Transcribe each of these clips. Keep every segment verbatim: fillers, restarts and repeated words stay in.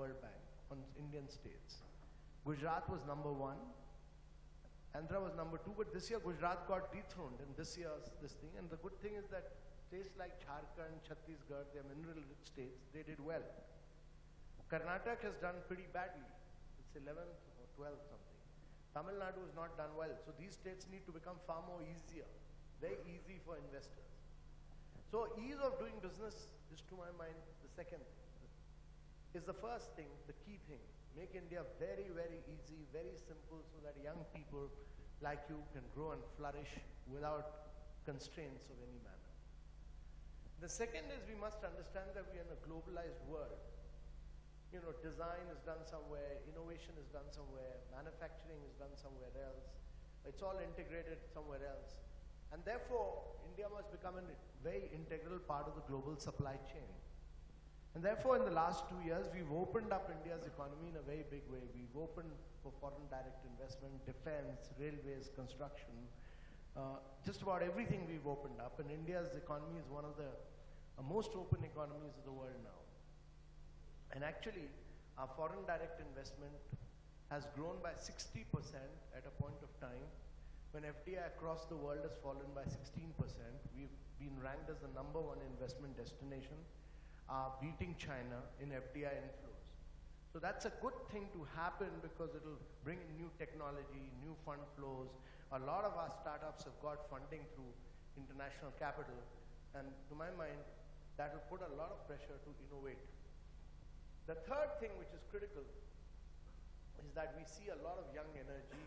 World Bank on Indian states. Gujarat was number one, Andhra was number two, but this year Gujarat got dethroned in this year's this thing. And the good thing is that states like Jharkhand, Chhattisgarh, they're mineral-rich states, they did well. Karnataka has done pretty badly. It's eleventh or twelfth something. Tamil Nadu has not done well. So these states need to become far more easier, very easy for investors. So ease of doing business is, to my mind, the second thing. Is the first thing, the key thing. Make India very, very easy, very simple, so that young people like you can grow and flourish without constraints of any manner. The second is we must understand that we are in a globalized world. You know, design is done somewhere, innovation is done somewhere, manufacturing is done somewhere else. It's all integrated somewhere else. And therefore, India must become a very integral part of the global supply chain. And therefore, in the last two years, we've opened up India's economy in a very big way. We've opened for foreign direct investment, defense, railways, construction, uh, just about everything we've opened up. And India's economy is one of the uh, most open economies of the world now. And actually, our foreign direct investment has grown by sixty percent at a point of time when F D I across the world has fallen by sixteen percent. We've been ranked as the number one investment destination, uh, beating China in F D I inflows. So that's a good thing to happen because it'll bring in new technology, new fund flows. A lot of our startups have got funding through international capital, and to my mind, that will put a lot of pressure to innovate. The third thing which is critical is that we see a lot of young energy,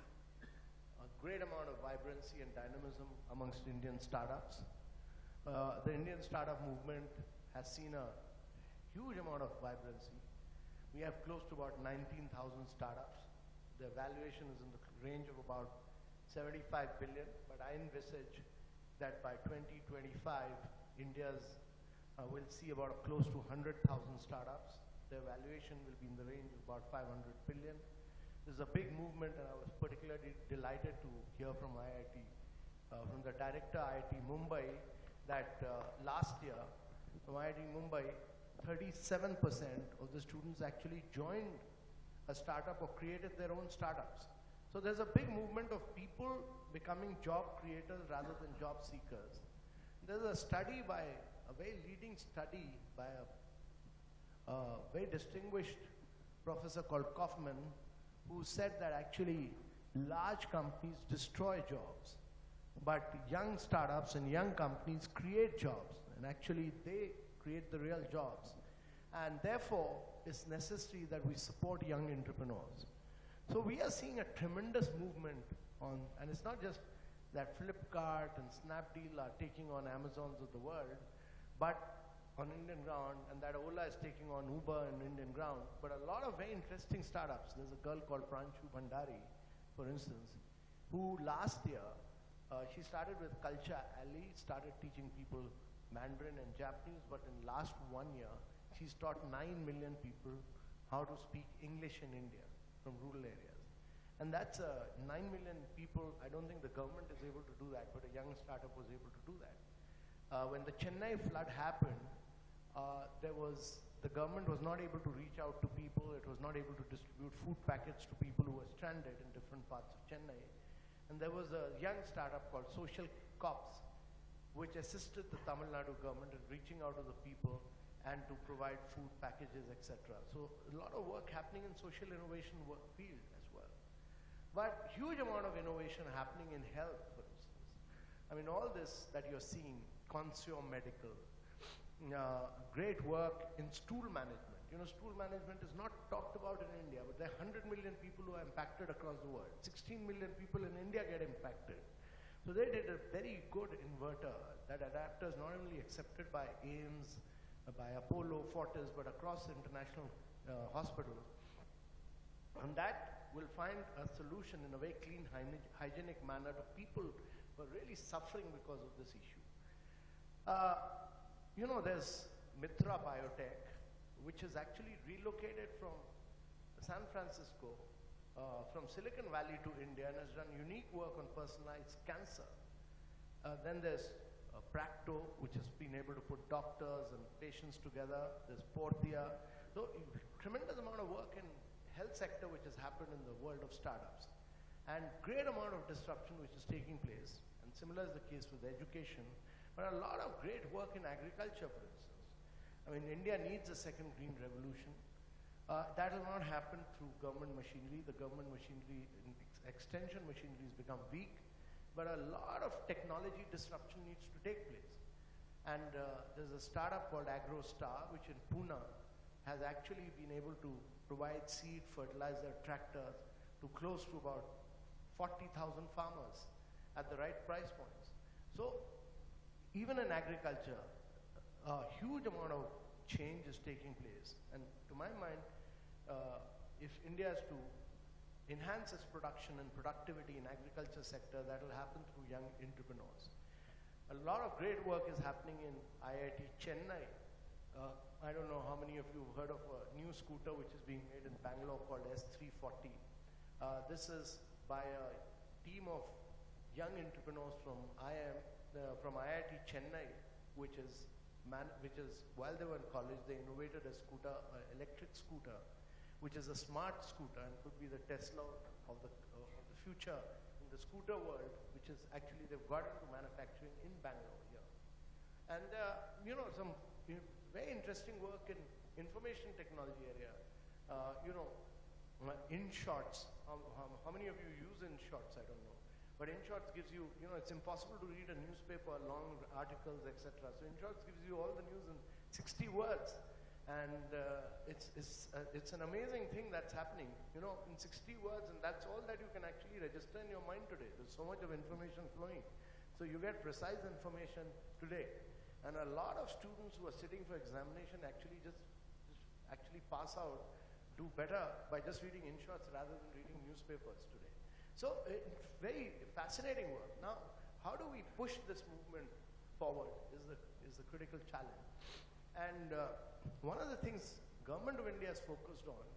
a great amount of vibrancy and dynamism amongst Indian startups. Uh, the Indian startup movement has seen a huge amount of vibrancy. We have close to about nineteen thousand startups. Their valuation is in the range of about seventy-five billion, but I envisage that by twenty twenty-five, India's uh, will see about close to one hundred thousand startups. Their valuation will be in the range of about five hundred billion. This is a big movement, and I was particularly delighted to hear from I I T, uh, from the director I I T Mumbai, that uh, last year, from I I T Mumbai, thirty-seven percent of the students actually joined a startup or created their own startups. So there's a big movement of people becoming job creators rather than job seekers. There's a study by, a very leading study by a Uh, very distinguished professor called Kaufman, who said that actually large companies destroy jobs, but young startups and young companies create jobs, and actually they create the real jobs. And therefore, it's necessary that we support young entrepreneurs. So we are seeing a tremendous movement on, and it's not just that Flipkart and Snapdeal are taking on Amazons of the world, but on Indian ground, and that Ola is taking on Uber on Indian ground, but a lot of very interesting startups. There's a girl called Pranshu Bhandari, for instance, who last year, uh, she started with Culture Alley, started teaching people Mandarin and Japanese, but in last one year, she's taught nine million people how to speak English in India from rural areas. And that's uh, nine million people. I don't think the government is able to do that, but a young startup was able to do that. Uh, when the Chennai flood happened, Uh, there was, the government was not able to reach out to people, it was not able to distribute food packets to people who were stranded in different parts of Chennai. And there was a young startup called Social Cops, which assisted the Tamil Nadu government in reaching out to the people and to provide food packages, et cetera. So a lot of work happening in social innovation work field as well. But huge amount of innovation happening in health, for instance. I mean, all this that you're seeing, Consumer Medical, Uh, great work in stool management. You know, stool management is not talked about in India, but there are one hundred million people who are impacted across the world. sixteen million people in India get impacted. So they did a very good inverter. That adapter is not only accepted by AIIMS, uh, by Apollo, Fortis, but across international uh, hospitals. And that will find a solution in a very clean, hygienic manner to people who are really suffering because of this issue. Uh, You know, there's Mitra Biotech, which is actually relocated from San Francisco, uh, from Silicon Valley to India, and has done unique work on personalized cancer. Uh, then there's uh, Practo, which has been able to put doctors and patients together. There's Portia. So tremendous amount of health sector which has happened in the world of startups, and great amount of disruption which is taking place, and similar is the case with education, but a lot of great work in agriculture, for instance. I mean, India needs a second green revolution. Uh, that will not happen through government machinery. The government machinery, ex extension machinery has become weak, but a lot of technology disruption needs to take place. And uh, there's a startup called AgroStar, which in Pune has actually been able to provide seed, fertilizer, tractors to close to about forty thousand farmers at the right price points. So even in agriculture, a huge amount of change is taking place. And to my mind, uh, if India is to enhance its production and productivity in agriculture sector, that will happen through young entrepreneurs. A lot of great work is happening in I I T Chennai. Uh, I don't know how many of you have heard of a new scooter which is being made in Bangalore called S three forty. Uh, this is by a team of young entrepreneurs from I M, uh, from I I T Chennai, which is, man, which is while they were in college, they innovated a scooter, uh, electric scooter, which is a smart scooter and could be the Tesla of the, uh, of the future in the scooter world, which is actually they've got into manufacturing in Bangalore here. And uh, you know, some you know, very interesting work in information technology area. Uh, you know, InShots. How, how, how many of you use InShots? I don't know. But InShots gives you, you know, it's impossible to read a newspaper, long articles, et cetera. So InShots gives you all the news in sixty words. And uh, it's, it's, uh, it's an amazing thing that's happening, you know, in sixty words, and that's all that you can actually register in your mind today. There's so much of information flowing. So you get precise information today. And a lot of students who are sitting for examination actually just, just actually pass out, do better by just reading InShots rather than reading newspapers today. So it's very fascinating work. Now, how do we push this movement forward is the, is the critical challenge. And uh, one of the things Government of India is focused on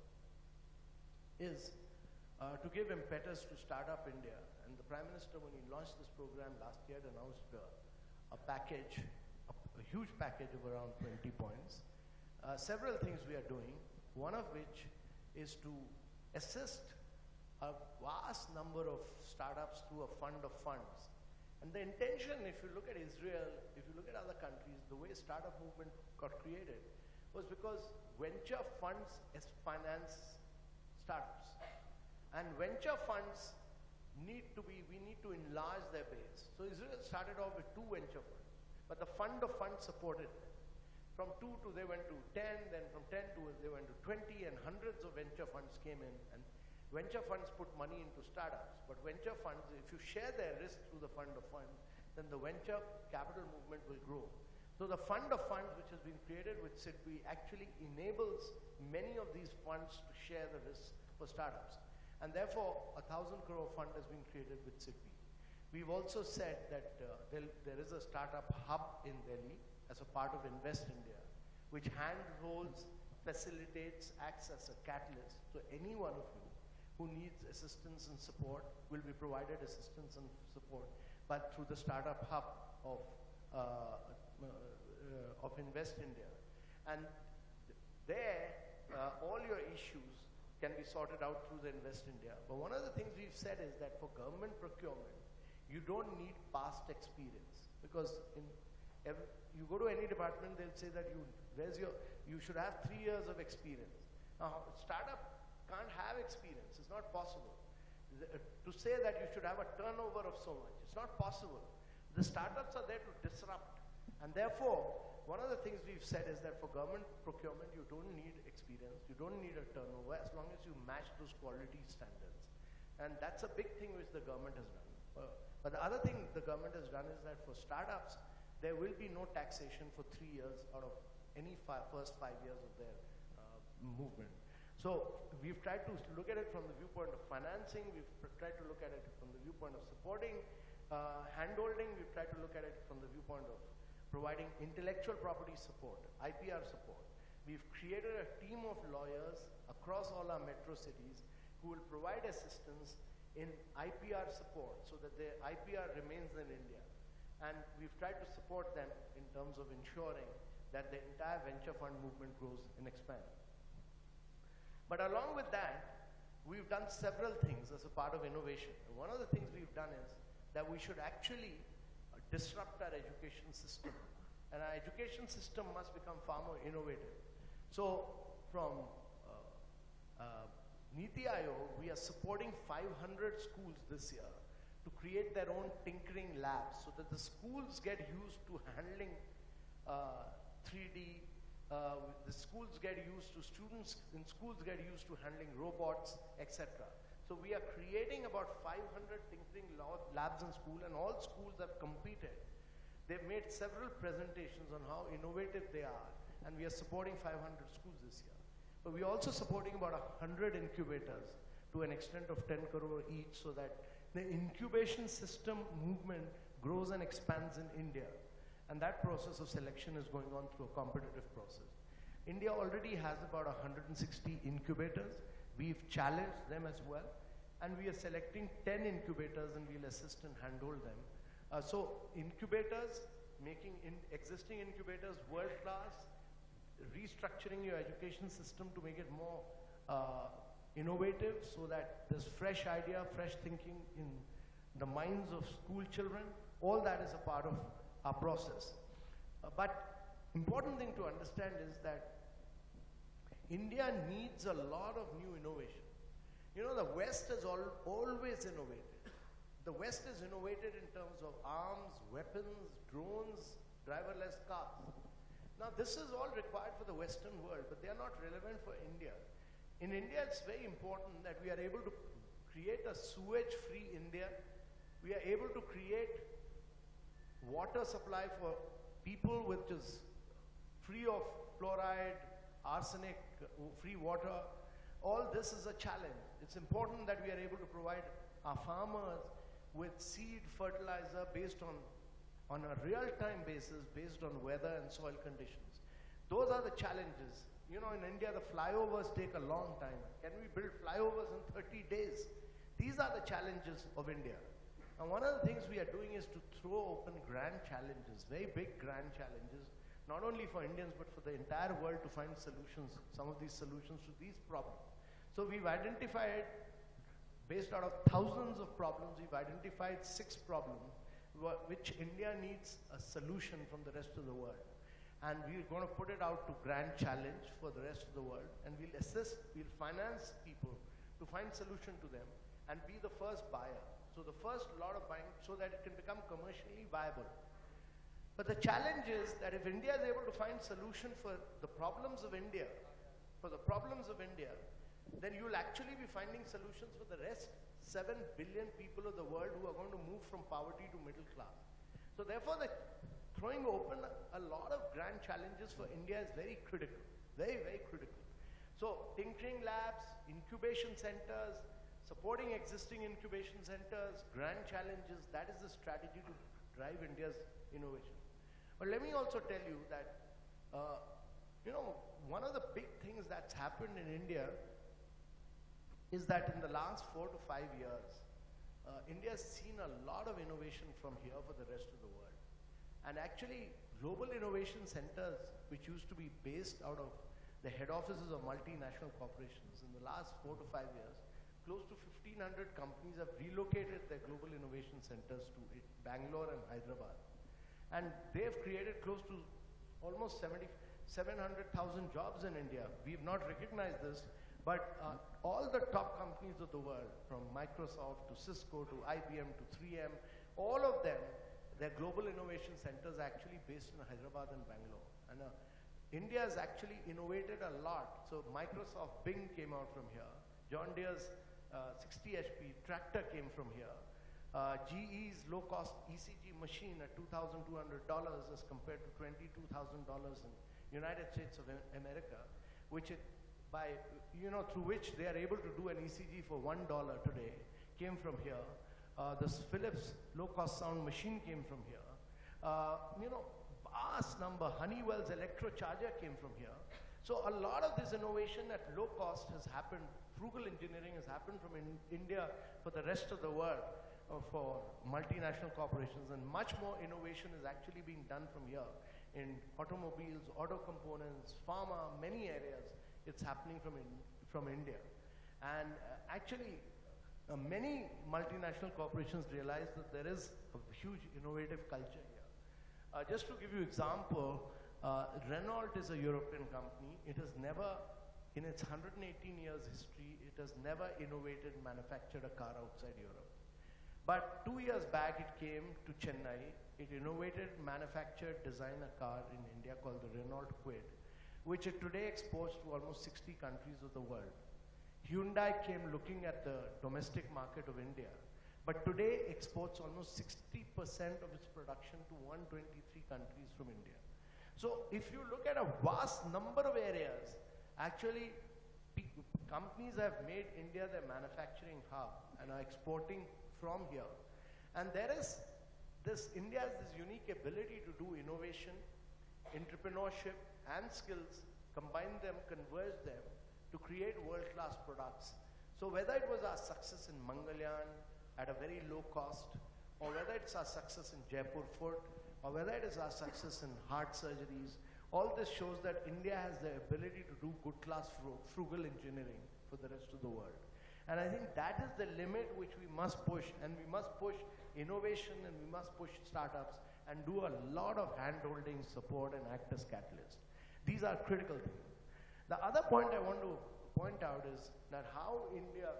is uh, to give impetus to Startup India. And the Prime Minister, when he launched this program last year, announced uh, a package, a, a huge package of around twenty points. Uh, several things we are doing, one of which is to assist a vast number of startups through a fund of funds. And the intention, if you look at Israel, if you look at other countries, the way startup movement got created was because venture funds finance startups. And venture funds need to be, we need to enlarge their base. So Israel started off with two venture funds, but the fund of funds supported them. From two to they went to ten, then from ten to they went to twenty, and hundreds of venture funds came in. And venture funds put money into startups, but venture funds, if you share their risk through the fund of funds, then the venture capital movement will grow. So the fund of funds which has been created with S I D B I actually enables many of these funds to share the risk for startups. And therefore, a thousand crore fund has been created with S I D B I. We've also said that uh, there, there is a startup hub in Delhi as a part of Invest India, which handholds, facilitates, acts as a catalyst. So any one of you who needs assistance and support will be provided assistance and support, but through the startup hub of, uh, uh, uh, of Invest India. And there, uh, all your issues can be sorted out through the Invest India. But one of the things we've said is that for government procurement, you don't need past experience, because in every, you go to any department, they'll say that you, where's your, you should have three years of experience. Now, startup can't have experience. It's not possible. The, uh, to say that you should have a turnover of so much, it's not possible. The startups are there to disrupt. And therefore, one of the things we've said is that for government procurement, you don't need experience, you don't need a turnover, as long as you match those quality standards. And that's a big thing which the government has done. Uh, but the other thing the government has done is that for startups, there will be no taxation for three years out of any fi first five years of their uh, movement. So we've tried to look at it from the viewpoint of financing, we've tried to look at it from the viewpoint of supporting, uh, handholding, we've tried to look at it from the viewpoint of providing intellectual property support, I P R support. We've created a team of lawyers across all our metro cities who will provide assistance in I P R support so that their I P R remains in India. And we've tried to support them in terms of ensuring that the entire venture fund movement grows and expands. But along with that, we've done several things as a part of innovation. One of the things we've done is that we should actually uh, disrupt our education system. And our education system must become far more innovative. So from uh, uh, NITI Aayog, we are supporting five hundred schools this year to create their own tinkering labs so that the schools get used to handling uh, three D, uh, the schools get used to, students in schools get used to handling robots, et cetera. So we are creating about five hundred tinkering labs in school, and all schools have competed. They've made several presentations on how innovative they are, and we are supporting five hundred schools this year. But we're also supporting about one hundred incubators to an extent of ten crore each, so that the incubation system movement grows and expands in India. And that process of selection is going on through a competitive process. India already has about one hundred sixty incubators. We've challenged them as well. And we are selecting ten incubators, and we'll assist and handhold them. Uh, so incubators, making in existing incubators world-class, restructuring your education system to make it more uh, innovative, so that there's fresh idea, fresh thinking in the minds of school children. All that is a part of our process. Uh, but important thing to understand is that India needs a lot of new innovation. You know, the West has al always innovated. The West has innovated in terms of arms, weapons, drones, driverless cars. Now, this is all required for the Western world, but they are not relevant for India. In India, it's very important that we are able to create a sewage-free India. We are able to create water supply for people which is free of fluoride, arsenic, uh, free water. All this is a challenge. It's important that we are able to provide our farmers with seed fertilizer based on, on a real-time basis, based on weather and soil conditions. Those are the challenges. You know, in India, the flyovers take a long time. Can we build flyovers in thirty days? These are the challenges of India. And one of the things we are doing is to throw open grand challenges, very big grand challenges, not only for Indians, but for the entire world, to find solutions, some of these solutions to these problems. So we've identified, based out of thousands of problems, we've identified six problems which India needs a solution from the rest of the world. And we're going to put it out to grand challenge for the rest of the world, and we'll assist, we'll finance people to find solution to them and be the first buyer. So the first lot of buying, so that it can become commercially viable. But the challenge is that if India is able to find solution for the problems of India, for the problems of India, then you will actually be finding solutions for the rest seven billion people of the world who are going to move from poverty to middle class. So therefore, the throwing open a lot of grand challenges for India is very critical, very, very critical. So tinkering labs, incubation centers, supporting existing incubation centers, grand challenges, that is the strategy to drive India's innovation. But let me also tell you that, uh, you know, one of the big things that's happened in India is that in the last four to five years, uh, India has seen a lot of innovation from here for the rest of the world. And actually, global innovation centers, which used to be based out of the head offices of multinational corporations, in the last four to five years, close to fifteen hundred companies have relocated their global innovation centers to Bangalore and Hyderabad. And they've created close to almost seven hundred thousand jobs in India. We've not recognized this, but uh, all the top companies of the world, from Microsoft to Cisco to I B M to three M, all of them, their global innovation centers are actually based in Hyderabad and Bangalore. And uh, India has actually innovated a lot. So Microsoft Bing came out from here. John Deere's uh, sixty H P tractor came from here. Uh, G E's low-cost E C G machine at two thousand two hundred dollars as compared to twenty-two thousand dollars in United States of America, which it, by, you know, through which they are able to do an E C G for one dollar today, came from here. Uh, this Philips low-cost sound machine came from here. Uh, you know, vast number, Honeywell's electrocharger came from here. So a lot of this innovation at low cost has happened, frugal engineering has happened from in India for the rest of the world, uh, for multinational corporations, and much more innovation is actually being done from here in automobiles, auto components, pharma, many areas. It's happening from, in, from India. And uh, actually, uh, many multinational corporations realize that there is a huge innovative culture here. Uh, just to give you example, uh, Renault is a European company. It has never, in its one hundred eighteen years history, it has never innovated, manufactured a car outside Europe. But two years back, it came to Chennai. It innovated, manufactured, designed a car in India called the Renault Kwid, which it today exports to almost sixty countries of the world. Hyundai came looking at the domestic market of India, but today exports almost sixty percent of its production to one hundred twenty-three countries from India. So if you look at a vast number of areas, actually companies have made India their manufacturing hub and are exporting from here. And there is this, India has this unique ability to do innovation, entrepreneurship and skills, combine them, converge them to create world-class products. So whether it was our success in Mangalyaan at a very low cost, or whether it's our success in Jaipur Foot, or whether it is our success in heart surgeries, all this shows that India has the ability to do good class frugal engineering for the rest of the world. And I think that is the limit which we must push, and we must push innovation and we must push startups and do a lot of hand-holding, support and act as catalysts. These are critical things. The other point I want to point out is that how India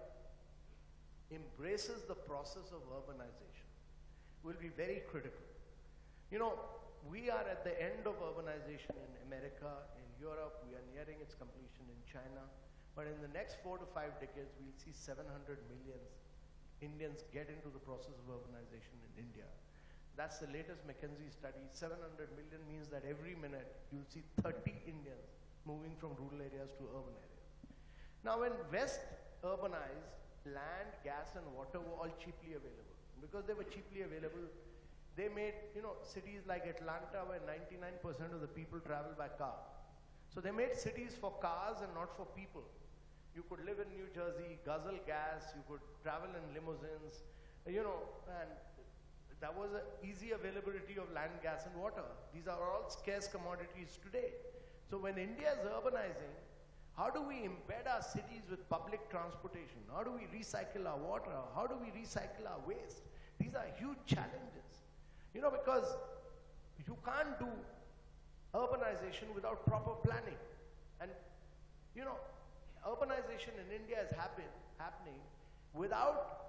embraces the process of urbanization will be very critical. You know, we are at the end of urbanization in America, in Europe, we are nearing its completion in China. But in the next four to five decades, we'll see seven hundred million Indians get into the process of urbanization in India. That's the latest McKinsey study. seven hundred million means that every minute you'll see thirty Indians moving from rural areas to urban areas. Now when West urbanized, land, gas and water were all cheaply available. Because they were cheaply available, they made, you know, cities like Atlanta where ninety-nine percent of the people travel by car. So they made cities for cars and not for people. You could live in New Jersey, guzzle gas, you could travel in limousines, you know, and that was an easy availability of land, gas and water. These are all scarce commodities today. So when India is urbanizing, how do we embed our cities with public transportation? How do we recycle our water? How do we recycle our waste? These are huge challenges. You know, because you can't do urbanization without proper planning. And, you know, urbanization in India is happen, happening without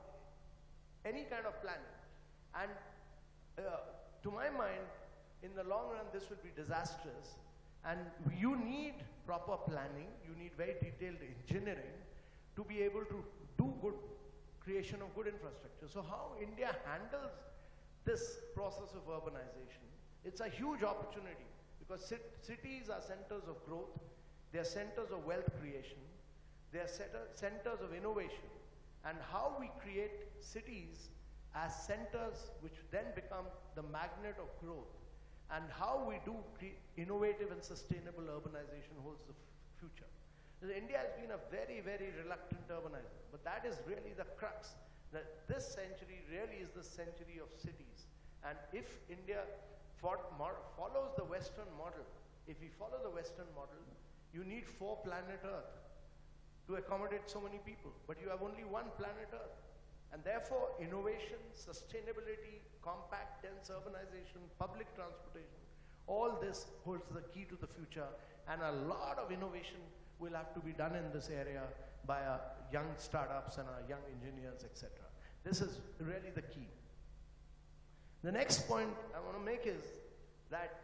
any kind of planning. And uh, to my mind, in the long run, this will be disastrous. And you need proper planning, you need very detailed engineering to be able to do good creation of good infrastructure. So how India handles this process of urbanization, it's a huge opportunity because cities are centers of growth, they are centers of wealth creation, they are centers of innovation, and how we create cities as centers which then become the magnet of growth, and how we do innovative and sustainable urbanization holds the future. So India has been a very, very reluctant urbanizer, but that is really the crux, that this century really is the century of cities. And if India follows the Western model, if we follow the Western model, you need four planet Earth to accommodate so many people, but you have only one planet Earth. And therefore, innovation, sustainability, compact, dense urbanization, public transportation, all this holds the key to the future, and a lot of innovation will have to be done in this area by our young startups and our young engineers, et cetera. This is really the key. The next point I want to make is that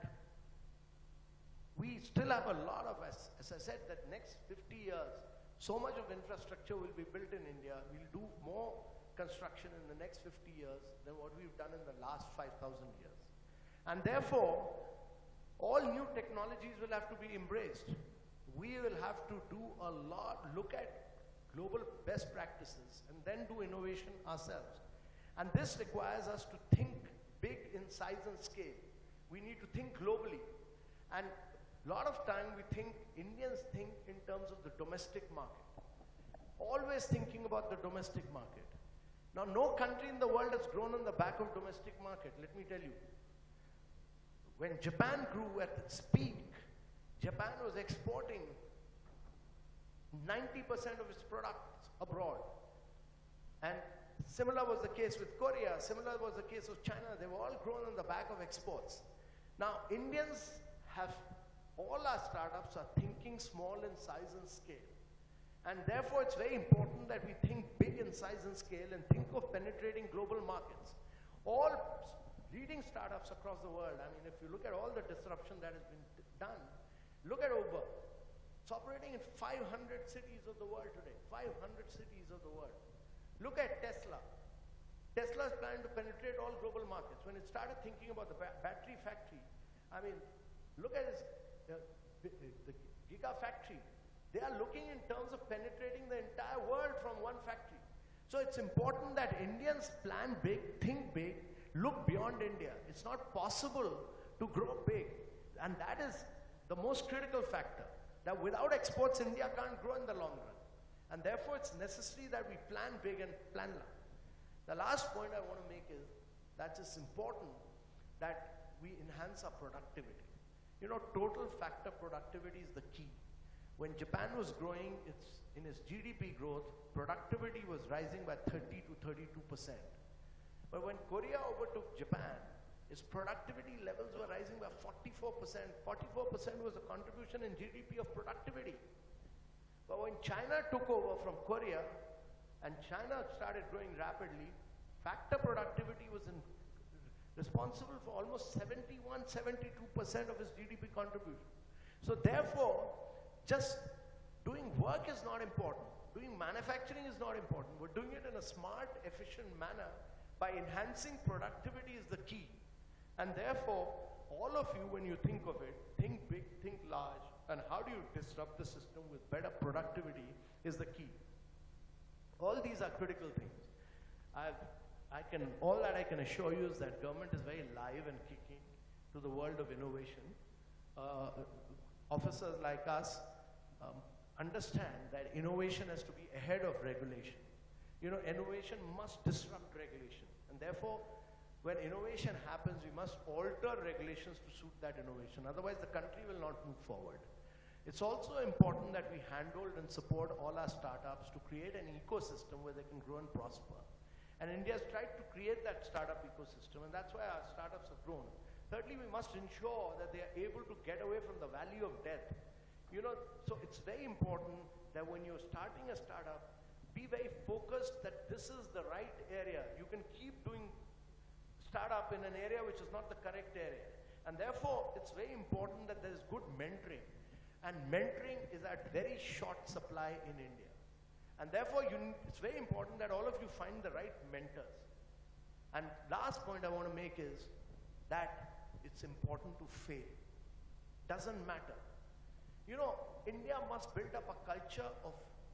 we still have a lot of, as, as I said, that next fifty years, so much of infrastructure will be built in India. We'll do more construction in the next fifty years than what we've done in the last five thousand years. And therefore, all new technologies will have to be embraced. We will have to do a lot, look at global best practices, and then do innovation ourselves. And this requires us to think big in size and scale. We need to think globally. And a lot of time we think, Indians think in terms of the domestic market. Always thinking about the domestic market. Now, no country in the world has grown on the back of domestic market, let me tell you. When Japan grew at its peak, Japan was exporting ninety percent of its products abroad. And similar was the case with Korea, similar was the case with China. They were all grown on the back of exports. Now, Indians have, all our startups are thinking small in size and scale. And therefore, it's very important that we think big in size and scale and think of penetrating global markets. All leading startups across the world, I mean, if you look at all the disruption that has been done, look at Uber. It's operating in five hundred cities of the world today, five hundred cities of the world. Look at Tesla. Tesla is planning to penetrate all global markets. When it started thinking about the ba battery factory, I mean, look at its, uh, the, the gigafactory. They are looking in terms of penetrating the entire world from one factory. So it's important that Indians plan big, think big, look beyond India. It's not possible to grow big. And that is the most critical factor. That without exports, India can't grow in the long run. And therefore, it's necessary that we plan big and plan large. The last point I want to make is that it's important that we enhance our productivity. You know, total factor productivity is the key. When Japan was growing, its, in its G D P growth, productivity was rising by thirty to thirty-two percent. But when Korea overtook Japan, its productivity levels were rising by forty-four percent. forty-four percent was the contribution in G D P of productivity. But when China took over from Korea, and China started growing rapidly, factor productivity was in, responsible for almost seventy-one, seventy-two percent of its G D P contribution. So therefore, just doing work is not important. Doing manufacturing is not important. We're doing it in a smart, efficient manner. By enhancing productivity is the key. And therefore, all of you, when you think of it, think big, think large, and how do you disrupt the system with better productivity is the key. All these are critical things. I've, I can, all that I can assure you is that government is very live and kicking to the world of innovation. Uh, officers like us um, understand that innovation has to be ahead of regulation. You know, innovation must disrupt regulation. And therefore, when innovation happens, we must alter regulations to suit that innovation. Otherwise, the country will not move forward. It's also important that we handhold and support all our startups to create an ecosystem where they can grow and prosper. And India has tried to create that startup ecosystem, and that's why our startups have grown. Thirdly, we must ensure that they are able to get away from the valley of death. You know, so it's very important that when you're starting a startup, be very focused that this is the right area. You can keep doing startup in an area which is not the correct area. And therefore, it's very important that there is good mentoring. And mentoring is at very short supply in India. And therefore, you, it's very important that all of you find the right mentors. And last point I want to make is that it's important to fail. Doesn't matter. You know, India must build up a culture of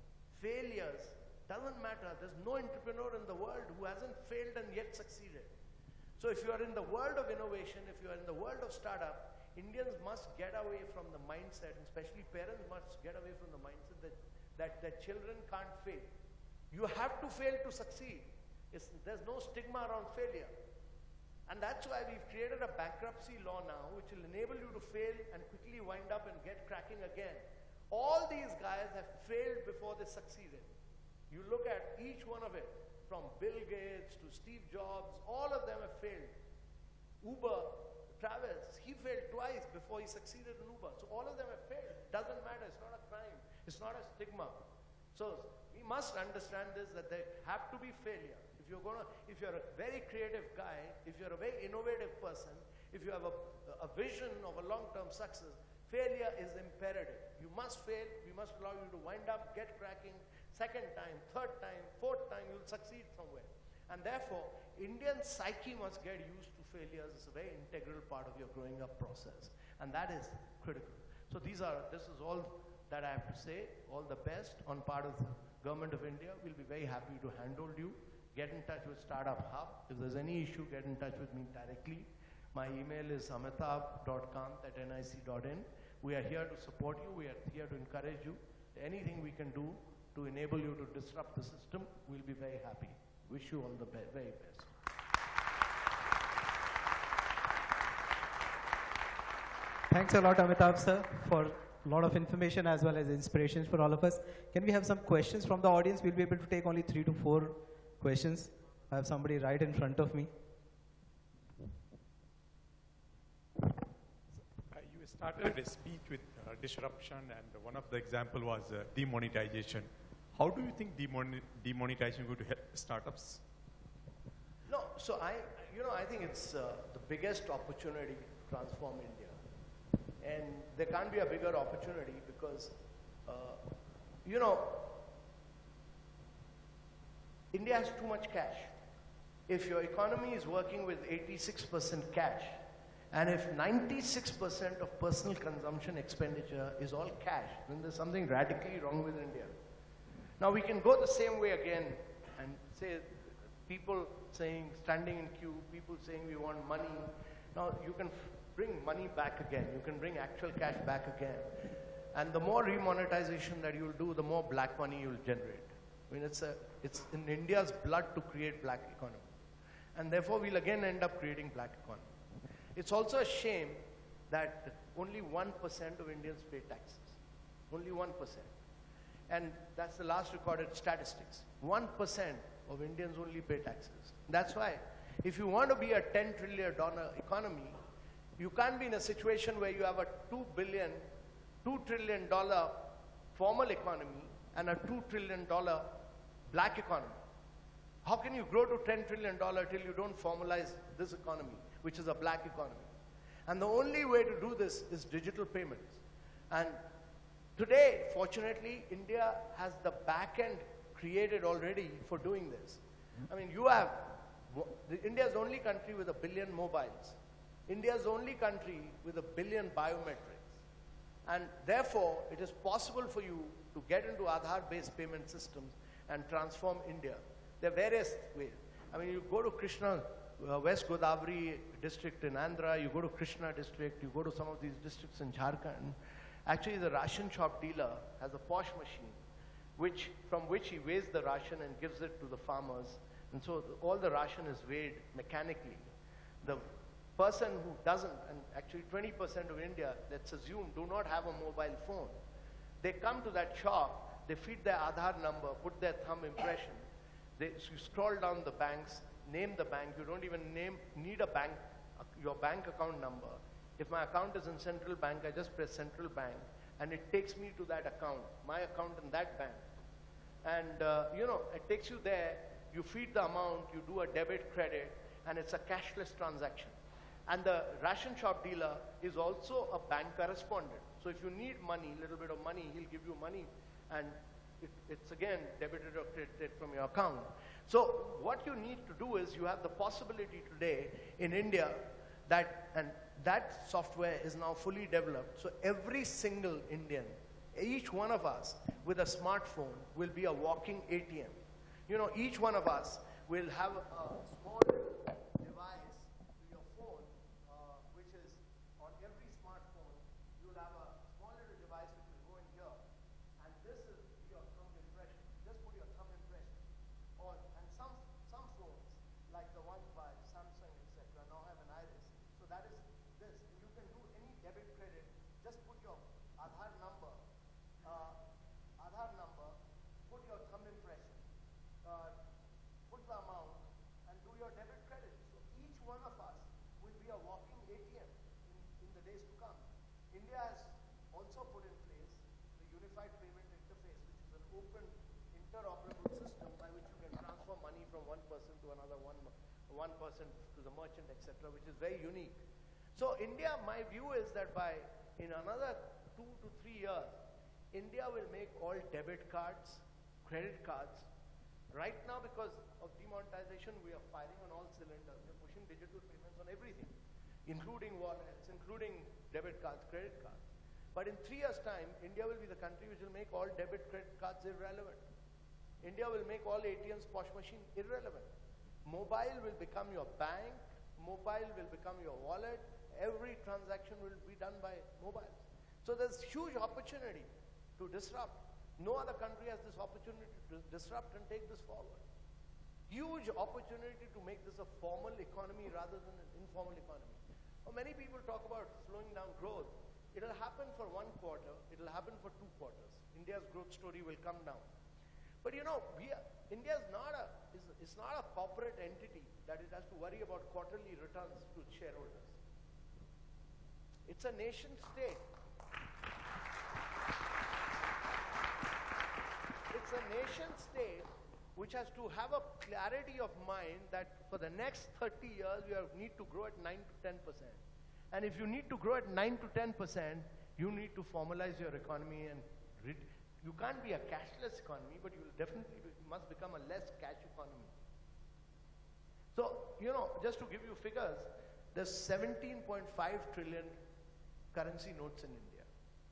failures. Doesn't matter. There's no entrepreneur in the world who hasn't failed and yet succeeded. So if you are in the world of innovation, if you are in the world of startup, Indians must get away from the mindset, and especially parents must get away from the mindset that, that their children can't fail. You have to fail to succeed. It's, there's no stigma around failure. And that's why we've created a bankruptcy law now, which will enable you to fail and quickly wind up and get cracking again. All these guys have failed before they succeeded. You look at each one of it, from Bill Gates to Steve Jobs, all of them have failed. Uber, Travis, he failed twice before he succeeded in Uber. So all of them have failed. Doesn't matter, it's not a crime. It's not a stigma. So we must understand this, that there have to be failure. If you're gonna, if you're a very creative guy, if you're a very innovative person, if you have a, a vision of a long-term success, failure is imperative. You must fail, we must allow you to wind up, get cracking, second time, third time, fourth time, you'll succeed somewhere. And therefore, Indian psyche must get used to failures. It's a very integral part of your growing up process. And that is critical. So these are, this is all that I have to say. All the best on part of the Government of India. We'll be very happy to handhold you. Get in touch with Startup Hub. If there's any issue, get in touch with me directly. My email is amitabh dot kant at N I C dot in. We are here to support you. We are here to encourage you. Anything we can do to enable you to disrupt the system, we'll be very happy. Wish you all the be very best. Thanks a lot, Amitabh sir, for a lot of information as well as inspirations for all of us. Can we have some questions from the audience? We'll be able to take only three to four questions. I have somebody right in front of me. Uh, you started a speech with uh, disruption, and one of the example was uh, demonetization. How do you think demon demonetization is going to help startups? No, so I, you know, I think it's uh, the biggest opportunity to transform India. And there can't be a bigger opportunity because, uh, you know, India has too much cash. If your economy is working with eighty-six percent cash, and if ninety-six percent of personal consumption expenditure is all cash, then there's something radically wrong with India. Now we can go the same way again and say, people saying, standing in queue, people saying we want money. Now you can bring money back again. You can bring actual cash back again. And the more remonetization that you'll do, the more black money you'll generate. I mean, it's, a, it's in India's blood to create black economy. And therefore, we'll again end up creating black economy. It's also a shame that only one percent of Indians pay taxes. Only one percent. And that's the last recorded statistics. one percent of Indians only pay taxes. That's why, if you want to be a ten trillion dollar economy, you can't be in a situation where you have a two billion, two trillion dollar formal economy and a two trillion dollar black economy. How can you grow to ten trillion dollars till you don't formalize this economy, which is a black economy? And the only way to do this is digital payments. And today, fortunately, India has the back end created already for doing this. I mean, you have, India is the only country with a billion mobiles. India is the only country with a billion biometrics. And therefore, it is possible for you to get into Aadhaar-based payment systems and transform India. There are various ways. I mean, you go to Krishna, uh, West Godavari district in Andhra, you go to Krishna district, you go to some of these districts in Jharkhand. Actually, the ration shop dealer has a posh machine, which, from which he weighs the ration and gives it to the farmers. And so the, all the ration is weighed mechanically. The person who doesn't, and actually twenty percent of India, let's assume, do not have a mobile phone. They come to that shop, they feed their Aadhaar number, put their thumb impression. They, so you scroll down the banks, name the bank. You don't even name, need a bank, uh, your bank account number. If my account is in central bank, I just press central bank, and it takes me to that account, my account in that bank. And, uh, you know, it takes you there, you feed the amount, you do a debit credit, and it's a cashless transaction. And the ration shop dealer is also a bank correspondent. So if you need money, a little bit of money, he'll give you money, and it, it's again debited or credited from your account. So what you need to do is you have the possibility today in India that, and that software is now fully developed. So every single Indian, each one of us with a smartphone will be a walking A T M. You know, each one of us will have a small device to your phone, uh, which is on every smartphone, you'll have a small little device which will go in here, and this is your thumb impression. Just put your thumb impression. Or, and some, some phones, like the ones by Samsung, et cetera, now have an iris. So that is this. You can do any debit credit. Just put your Aadhaar number, uh, Aadhaar number, put your thumb impression, uh, put the amount, and do your debit credit. So each one of us will be a walking A T M in, in the days to come. India has also put in place the Unified Payment Interface, which is an open, interoperable system by which you can transfer money from one person to another, one, one person to the merchant, et cetera, which is very unique. So India, my view is that by, in another two to three years, India will make all debit cards, credit cards. Right now, because of demonetization, we are firing on all cylinders. We're pushing digital payments on everything, including wallets, including debit cards, credit cards. But in three years' time, India will be the country which will make all debit credit cards irrelevant. India will make all A T Ms, posh machine irrelevant. Mobile will become your bank. Mobile will become your wallet. Every transaction will be done by mobiles. So there's huge opportunity to disrupt. No other country has this opportunity to disrupt and take this forward. Huge opportunity to make this a formal economy rather than an informal economy. Well, many people talk about slowing down growth. It'll happen for one quarter, it'll happen for two quarters. India's growth story will come down. But you know, we are, India is not a, is, is not a corporate entity that it has to worry about quarterly returns to its shareholders. It's a nation state. It's a nation state which has to have a clarity of mind that for the next thirty years we have, need to grow at nine to ten percent. And if you need to grow at nine to ten percent, you need to formalize your economy and you can't be a cashless economy, but you will definitely be, must become a less cash economy. So, you know, just to give you figures, there's seventeen point five trillion currency notes in India.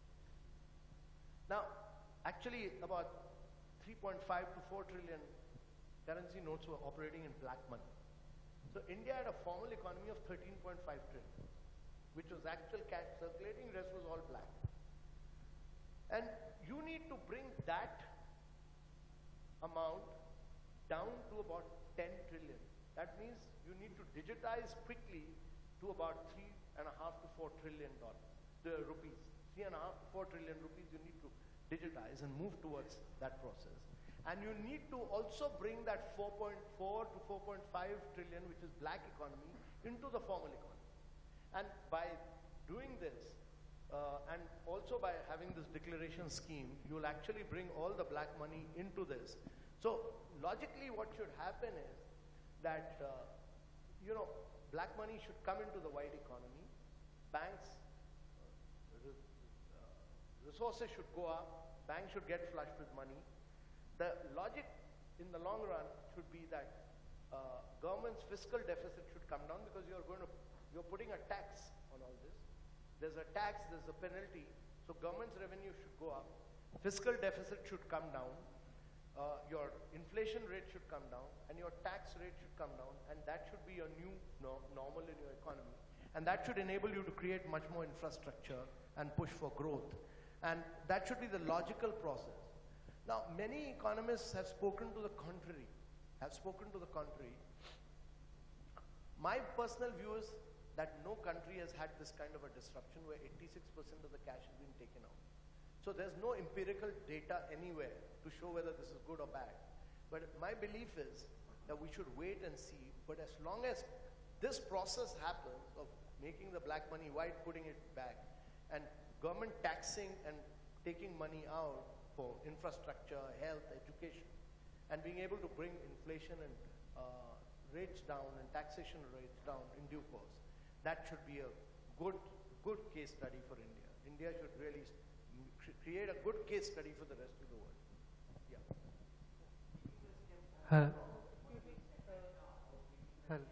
Now, actually about three point five to four trillion currency notes were operating in black money. So India had a formal economy of thirteen point five trillion, which was actual cash circulating, the rest was all black. And you need to bring that amount down to about ten trillion. That means you need to digitize quickly to about three and a half to four trillion dollars, the rupees. Three and a half to four trillion rupees you need to digitize and move towards that process. And you need to also bring that four point four to four point five trillion, which is black economy, into the formal economy. And by doing this, uh, and also by having this declaration scheme, you will actually bring all the black money into this. So logically what should happen is that, uh, you know, black money should come into the white economy, banks, uh, resources should go up, banks should get flushed with money. The logic in the long run should be that uh, government's fiscal deficit should come down because you're going to, you're putting a tax on all this. There's a tax, there's a penalty, so government's revenue should go up, fiscal deficit should come down, uh, your inflation rate should come down, and your tax rate should come down, and that should be your new no normal in your economy. And that should enable you to create much more infrastructure and push for growth. And that should be the logical process. Now, many economists have spoken to the contrary, have spoken to the contrary. My personal view is that no country has had this kind of a disruption where eighty-six percent of the cash has been taken out. So there's no empirical data anywhere to show whether this is good or bad. But my belief is that we should wait and see, but as long as this process happens of making the black money white, putting it back, and government taxing and taking money out for infrastructure, health, education, and being able to bring inflation and uh, rates down and taxation rates down in due course, that should be a good, good case study for India. India should really create a good case study for the rest of the world. Yeah. Hello. Hello.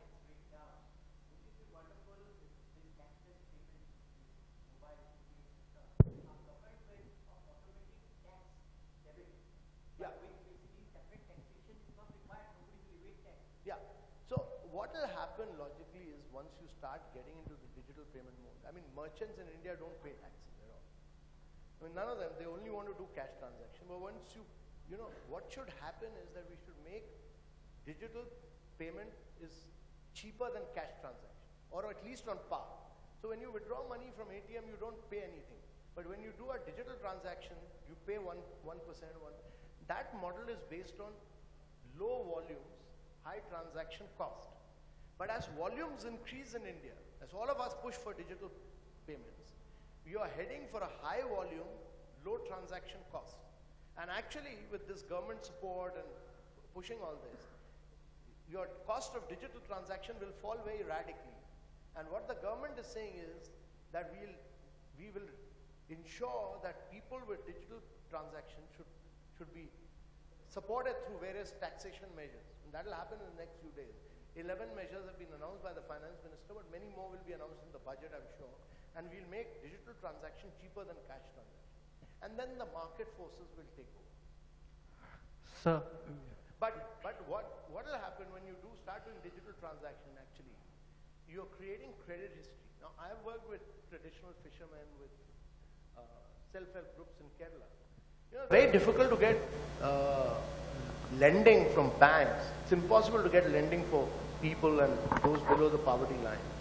What will happen logically is once you start getting into the digital payment mode, I mean, merchants in India don't pay taxes at all. I mean, none of them, they only want to do cash transaction. But once you, you know, what should happen is that we should make digital payment is cheaper than cash transaction, or at least on par. So when you withdraw money from A T M, you don't pay anything. But when you do a digital transaction, you pay one, one percent. One. That model is based on low volumes, high transaction cost. But as volumes increase in India, as all of us push for digital payments, you are heading for a high volume, low transaction cost. And actually, with this government support and pushing all this, your cost of digital transaction will fall very radically. And what the government is saying is that we'll, we will ensure that people with digital transactions should, should be supported through various taxation measures. And that will happen in the next few days. eleven measures have been announced by the finance minister, but many more will be announced in the budget, I'm sure. And we'll make digital transaction cheaper than cash transaction. And then the market forces will take over. Sir. But, but what, what will happen when you do start doing digital transaction actually? You're creating credit history. Now, I've worked with traditional fishermen, with uh, self-help groups in Kerala. You know, very difficult to get uh, lending from banks. It's impossible to get lending for people and those below the poverty line.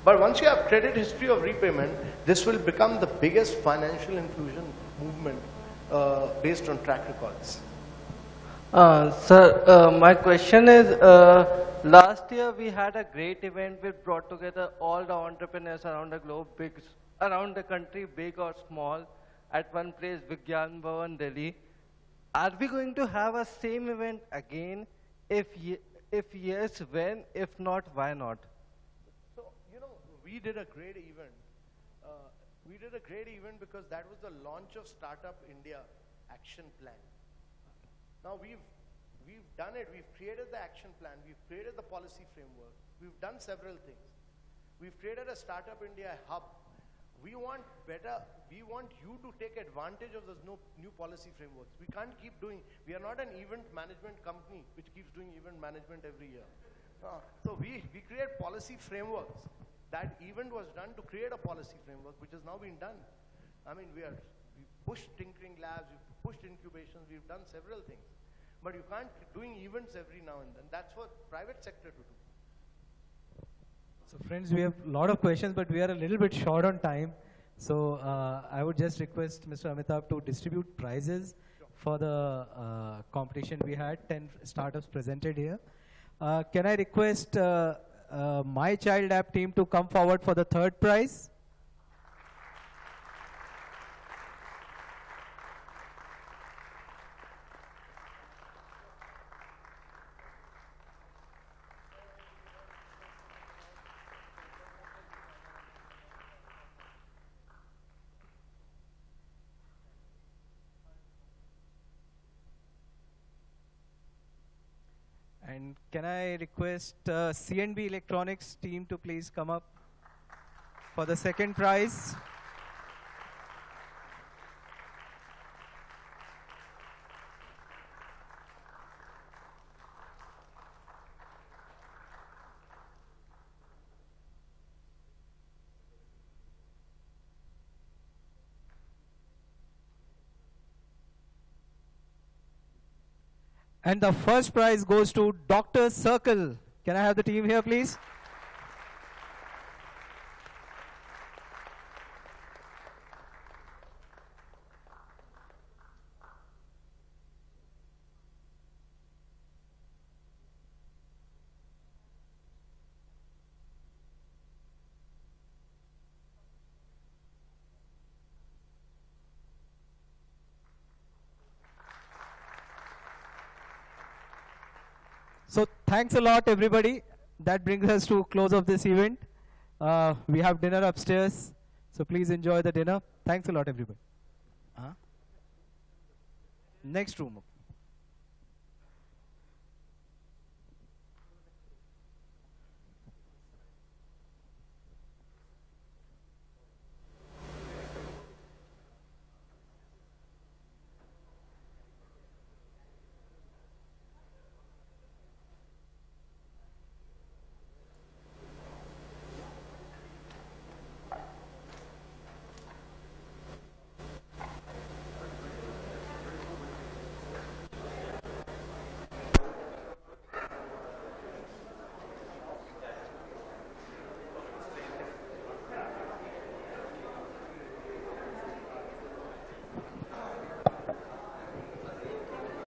But once you have credit history of repayment, this will become the biggest financial inclusion movement uh, based on track records. Uh, sir, uh, my question is, uh, last year we had a great event which brought together all the entrepreneurs around the globe, big, around the country, big or small, at one place, Vigyan Bhavan, Delhi. Are we going to have a same event again? If, ye if yes, when? If not, why not? So, you know, we did a great event. Uh, we did a great event because that was the launch of Startup India Action Plan. Now we've, we've done it, we've created the action plan, we've created the policy framework, we've done several things. We've created a Startup India hub. We want better, we want you to take advantage of those no, new policy frameworks. We can't keep doing, we are not an event management company which keeps doing event management every year. Uh, so we, we create policy frameworks. That event was done to create a policy framework which has now been done. I mean, we are, we pushed tinkering labs, we've pushed incubations, we've done several things. But you can't doing events every now and then. That's for private sector to do. So friends, we have a lot of questions, but we are a little bit short on time. So uh, I would just request Mister Amitabh to distribute prizes sure. for the uh, competition we had. ten startups presented here. Uh, can I request uh, uh, My Child App team to come forward for the third prize? And can I request uh, C and B Electronics team to please come up for the second prize? And the first prize goes to Doctor Circle. Can I have the team here, please? So thanks a lot, everybody. That brings us to close of this event. Uh, we have dinner upstairs, so please enjoy the dinner. Thanks a lot, everybody. Uh-huh. Next room.